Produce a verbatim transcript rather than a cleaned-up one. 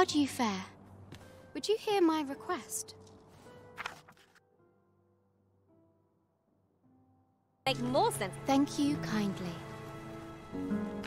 How do you fare? Would you hear my request? Make more sense. Thank you kindly.